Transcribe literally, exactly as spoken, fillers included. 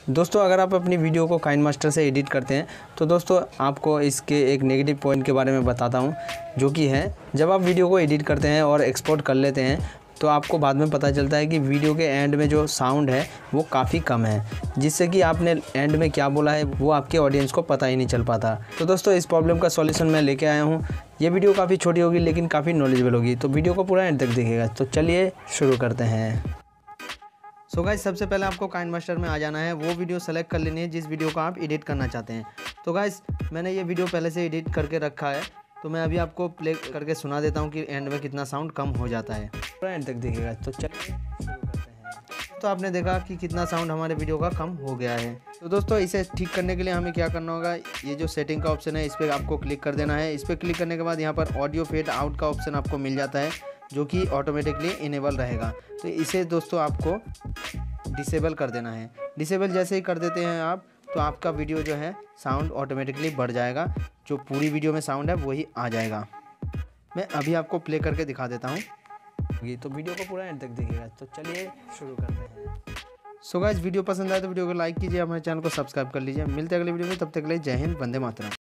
दोस्तों अगर आप अपनी वीडियो को काइनमास्टर से एडिट करते हैं तो दोस्तों आपको इसके एक नेगेटिव पॉइंट के बारे में बताता हूं, जो कि है जब आप वीडियो को एडिट करते हैं और एक्सपोर्ट कर लेते हैं तो आपको बाद में पता चलता है कि वीडियो के एंड में जो साउंड है वो काफ़ी कम है, जिससे कि आपने एंड में क्या बोला है वो आपके ऑडियंस को पता ही नहीं चल पाता। तो दोस्तों इस प्रॉब्लम का सॉल्यूशन मैं लेके आया हूँ। ये वीडियो काफ़ी छोटी होगी लेकिन काफ़ी नॉलेजेबल होगी, तो वीडियो को पूरा एंड तक देखिएगा। तो चलिए शुरू करते हैं। सो so गाइस, सबसे पहले आपको काइनमास्टर में आ जाना है, वो वीडियो सेलेक्ट कर लेनी है जिस वीडियो को आप एडिट करना चाहते हैं। तो गाइस मैंने ये वीडियो पहले से एडिट करके रखा है, तो मैं अभी आपको प्ले करके सुना देता हूँ कि एंड में कितना साउंड कम हो जाता है। पूरा एंड तक देखिएगा। तो चलिए शुरू करते हैं। तो आपने देखा कि कितना साउंड हमारे वीडियो का कम हो गया है। तो दोस्तों इसे ठीक करने के लिए हमें क्या करना होगा, ये जो सेटिंग का ऑप्शन है इस पर आपको क्लिक कर देना है। इस पर क्लिक करने के बाद यहाँ पर ऑडियो फेड आउट का ऑप्शन आपको मिल जाता है, जो कि ऑटोमेटिकली इनेबल रहेगा। तो इसे दोस्तों आपको डिसेबल कर देना है। डिसेबल जैसे ही कर देते हैं आप, तो आपका वीडियो जो है साउंड ऑटोमेटिकली बढ़ जाएगा, जो पूरी वीडियो में साउंड है वही आ जाएगा। मैं अभी आपको प्ले करके दिखा देता हूँ, तो वीडियो को पूरा एंड तक देखिएगा। तो चलिए शुरू करते हैं। सो गाइस, वीडियो पसंद आए तो वीडियो को लाइक कीजिए, हमारे चैनल को सब्सक्राइब कर लीजिए। मिलते हैं अगले वीडियो में, तब तक के लिए जय हिंद, वंदे मातरम।